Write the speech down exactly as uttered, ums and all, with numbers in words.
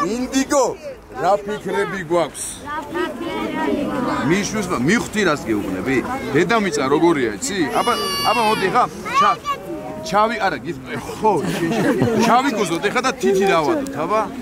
ინდიგო რა ფიქრები გვაქვს? მიშვის მივხვდი რას გეუბნები? დედამიწა როგორია, იცი? აბა აბა მოდი ხა ჩავი არა ხო შავი გოზოთ ეხა და თითი დავადოთ აბა